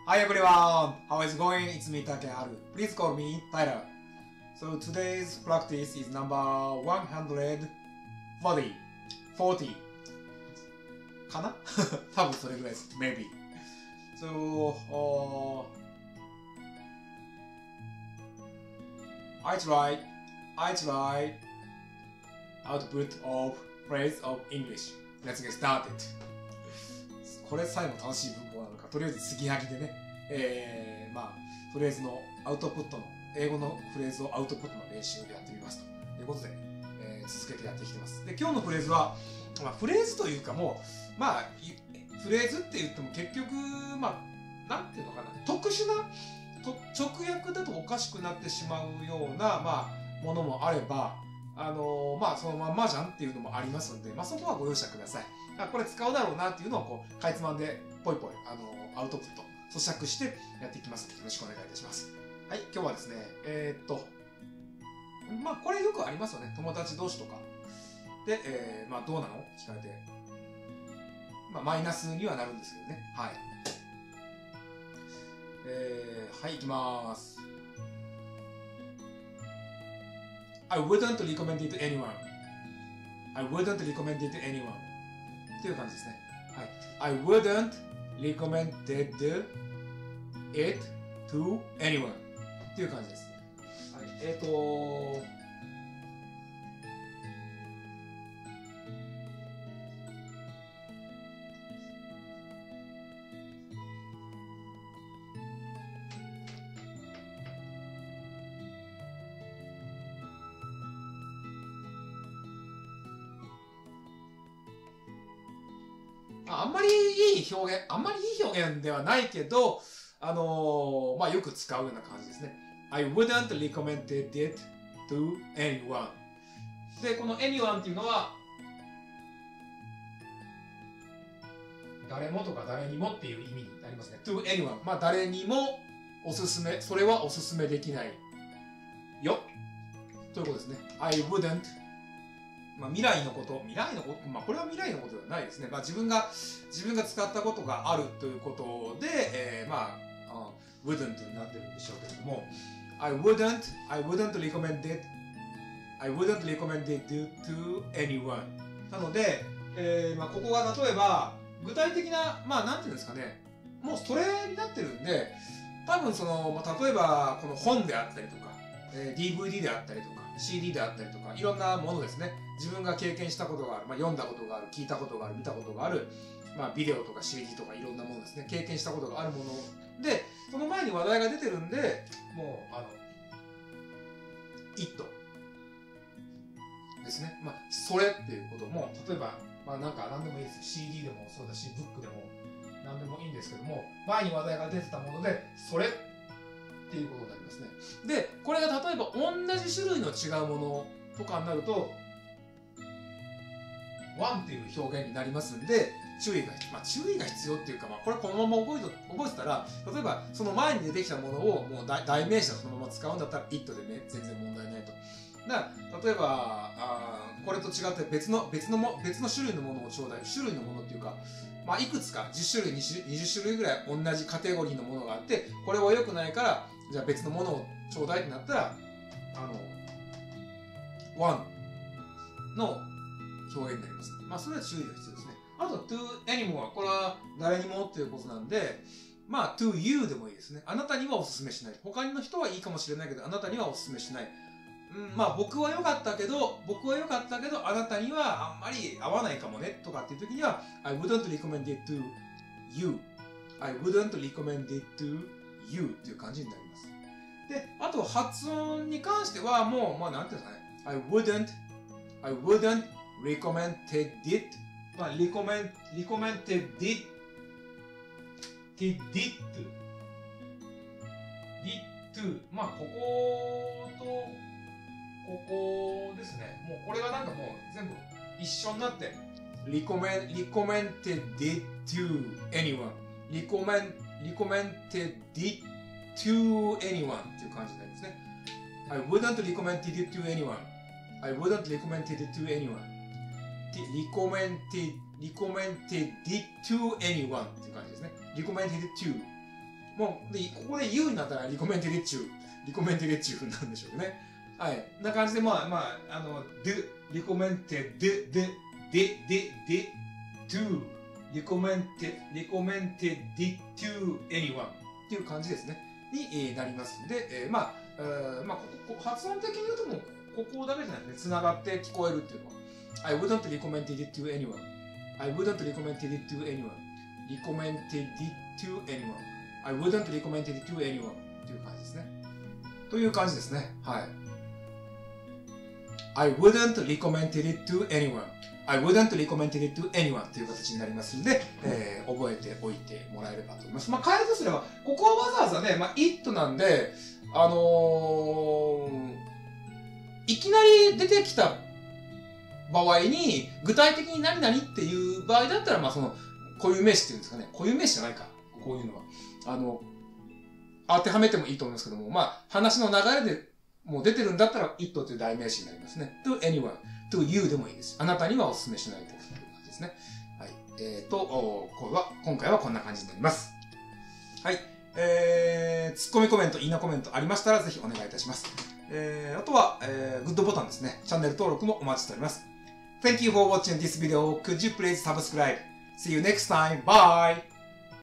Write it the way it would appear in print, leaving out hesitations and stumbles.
Hi everyone! How is it going? It's me Takeharu. Please call me Tyler. So today's practice is number 140. 40. かな多分それぐらいです。Maybe. So, I try output of phrase of English. Let's get started. これさえも楽しい文法なのか、とりあえず継ぎはぎでね、フレーズのアウトプットの、英語のフレーズをアウトプットの練習でやってみますということで、続けてやってきてます。で、今日のフレーズは、フレーズというかもう、フレーズって言っても結局、なんていうのかな、特殊な、直訳だとおかしくなってしまうような、ものもあれば、そのまんまじゃんっていうのもありますんで、そこはご容赦ください。これ使うだろうなっていうのをこう、かいつまんで、ぽいぽい、アウトプット、咀嚼してやっていきますので、よろしくお願いいたします。はい、今日はですね、これよくありますよね。友達同士とか。で、どうなの聞かれて。マイナスにはなるんですけどね。はい。はい、いきまーす。I wouldn't recommend it to anyone. I wouldn't recommend it to anyone. っていう感じですね。はい。I wouldn't recommend it to anyone. っていう感じです。はい。あんまりいい表現ではないけど、よく使うような感じですね。I wouldn't recommend it to anyone. で、この anyone っていうのは、誰もとか誰にもっていう意味になりますね。to anyone. 誰にもそれはおすすめできないよ。ということですね。I wouldn't未来のこと、これは未来のことではないですね。自分が使ったことがあるということで、wouldn't になってるんでしょうけれども、I wouldn't recommend it to anyone. なので、ここが例えば、具体的な、なんていうんですかね、もうそれになってるんで、多分例えば、この本であったりとか、DVD であったりとか、CD であったりとか、いろんなものですね。自分が経験したことがある、読んだことがある、聞いたことがある、見たことがある、ビデオとか CD とかいろんなものですね。経験したことがあるもので、その前に話題が出てるんで、もう、it ですね。それっていうことも、例えば、何でもいいですよ。CD でもそうだし、ブックでも何でもいいんですけども、前に話題が出てたもので、それっていうことになりますね。で、これが例えば同じ種類の違うものとかになると、one っていう表現になりますんで、注意が必要っていうか、これこのまま覚えてたら、例えばその前に出てきたものをもう代名詞をそのまま使うんだったら it でね、全然問題ないと。例えば、これと違って別の種類のものをちょうだい。種類のものっていうか、いくつか10種類、20種類ぐらい同じカテゴリーのものがあって、これは良くないから、じゃあ別のものをちょうだいってなったら、one の表現になります。それは注意が必要ですね。あと、to anyone これは誰にもっていうことなんで、to you でもいいですね。あなたにはお勧めしない。他の人はいいかもしれないけど、あなたにはお勧めしない。僕は良かったけど、あなたにはあんまり合わないかもね、とかっていう時には、I wouldn't recommend it to you.I wouldn't recommend it to you っていう感じになります。で、あと発音に関してはもう、なんていうんですかね。I wouldn't recommend it. recommended it.ここと、ここですね。もうこれがもう全部一緒になって、recommended it to anyone.recommended it to anyone っていう感じになりますね。I wouldn't recommend it to anyone.I wouldn't recommend it to anyone.recommended it to anyone っていう感じですね。recommended to もう、で、ここで you になったらリコメンテリッチューになるんでしょうね。はい。な感じで、リコメンテ、to, recommended to anyone っていう感じですね。になりますんで、発音的に言うともう、ここだけじゃなくて、繋がって聞こえるっていうのは、I wouldn't recommend it to anyone. I wouldn't recommend it to anyone. recommended to anyone. I wouldn't recommend it to anyone. っていう感じですね。という感じですね。はい。I wouldn't recommend it to anyone.I wouldn't recommend it to anyone という形になりますので、覚えておいてもらえればと思います。変えるとすれば、ここはわざわざね、it なんで、いきなり出てきた場合に、具体的に何々っていう場合だったら、固有名詞っていうんですかね。固有名詞じゃないか。こういうのは。当てはめてもいいと思いますけども、話の流れでもう出てるんだったら、it という代名詞になりますね。to anyone。to you でもいいです。あなたにはお勧めしないという感じですね。はい。今回はこんな感じになります。はい。ツッコミコメント、いいなコメントありましたらぜひお願いいたします。あとは、グッドボタンですね。チャンネル登録もお待ちしております。Thank you for watching this video. Could you please subscribe? See you next time. Bye!